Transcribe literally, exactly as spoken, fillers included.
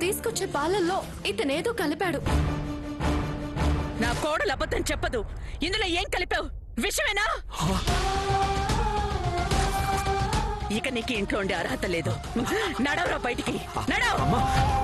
తీసుకొచ్చే పాలల్లో ఇతనేదో కలిపాడు. నా కోడలు అబద్ధం చెప్పదు. ఇందులో ఏం కలిపావు? విషమేనా? ఇక నీకు ఇంట్లో ఉండే అర్హత లేదు. నడవరా బయటికి, నడవ.